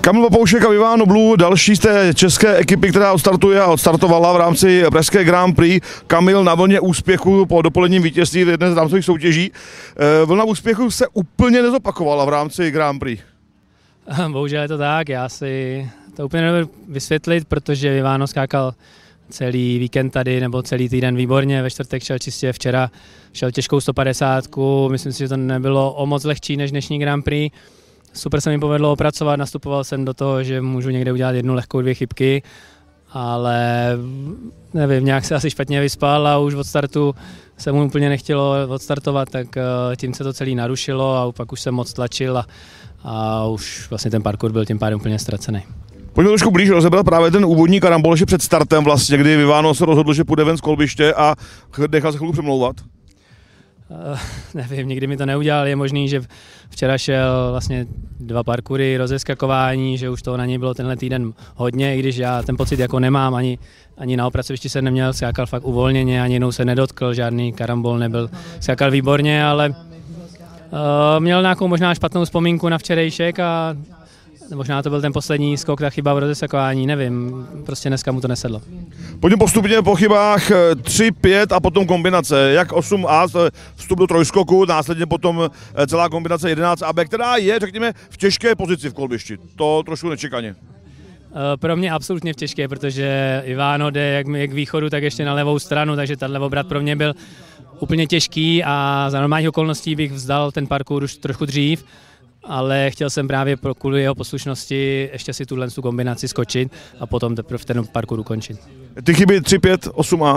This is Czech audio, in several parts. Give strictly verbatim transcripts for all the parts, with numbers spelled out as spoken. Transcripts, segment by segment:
Kamil Papoušek a Vivano Blue, další z té české ekipy, která odstartuje a odstartovala v rámci pražské Grand Prix. Kamil na vlně úspěchu po dopoledním vítězství v jedné z rámcových soutěží. Vlna úspěchu se úplně nezopakovala v rámci Grand Prix. Bohužel je to tak, já si to úplně nebudu vysvětlit, protože Vivano skákal celý víkend tady, nebo celý týden výborně, ve čtvrtek šel čistě, včera šel těžkou sto padesát, myslím si, že to nebylo o moc lehčí než dnešní Grand Prix. Super se mi povedlo opracovat, nastupoval jsem do toho, že můžu někde udělat jednu lehkou, dvě chybky, ale nevím, nějak se asi špatně vyspal a už od startu se mu úplně nechtělo odstartovat, tak tím se to celý narušilo a pak už jsem moc tlačil a, a už vlastně ten parkour byl tím pádem úplně ztracený. Pojďme trošku blíž rozebrat právě ten úvodní karambol ještě před startem vlastně, kdy Vivano se rozhodl, že půjde ven z kolbiště a nechal se chvilku přemlouvat. Uh, nevím, nikdy mi to neudělal, je možný, že včera šel vlastně dva parkoury, rozeskakování, že už toho na něj bylo tenhle týden hodně, i když já ten pocit jako nemám, ani, ani na opracovišti se neměl, skákal fakt uvolněně, ani jednou se nedotkl, žádný karambol nebyl, skákal výborně, ale uh, měl nějakou možná špatnou vzpomínku na včerejšek a možná to byl ten poslední skok, ta chyba v rozeskakování, nevím, prostě dneska mu to nesedlo. Pojďme postupně po chybách tři pět a potom kombinace, jak osm A, vstup do trojskoku, následně potom celá kombinace jedenáct A B, která je, řekněme, v těžké pozici v kolbišti, to trošku nečekaně. Pro mě absolutně v těžké, protože Vivano jde jak, jak k východu, tak ještě na levou stranu, takže ten levobrat pro mě byl úplně těžký a za normálních okolností bych vzdal ten parkour už trochu dřív, ale chtěl jsem právě pro kvůli jeho poslušnosti ještě si tuhle kombinaci skočit a potom teprve ten parkour ukončit. Ty chyby tři pět osm A? Uh,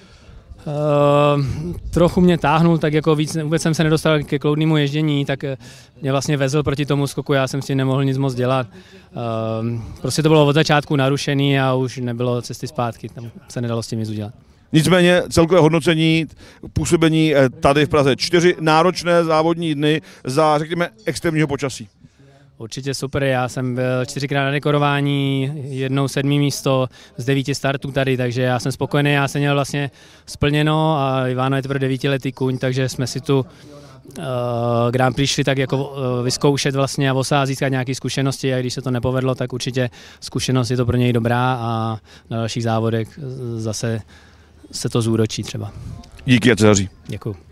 trochu mě táhnul, tak jako víc, vůbec jsem se nedostal ke kloudnému ježdění, tak mě vlastně vezl proti tomu skoku, já jsem si nemohl nic moc dělat. Uh, prostě to bylo od začátku narušený a už nebylo cesty zpátky, tam se nedalo s tím nic udělat. Nicméně celkové hodnocení působení tady v Praze. Čtyři náročné závodní dny za, řekněme, extrémního počasí. Určitě super, já jsem byl čtyřikrát na dekorování, jednou sedmý místo z devíti startů tady, takže já jsem spokojený, já jsem měl vlastně splněno a Vivano je teprve devítiletý kuň, takže jsme si tu uh, Grand Prix šli tak jako uh, vyzkoušet vlastně a osát, získat nějaké zkušenosti a když se to nepovedlo, tak určitě zkušenost je to pro něj dobrá a na dalších závodech zase se to zúročí třeba. Díky a se daří. Děkuju.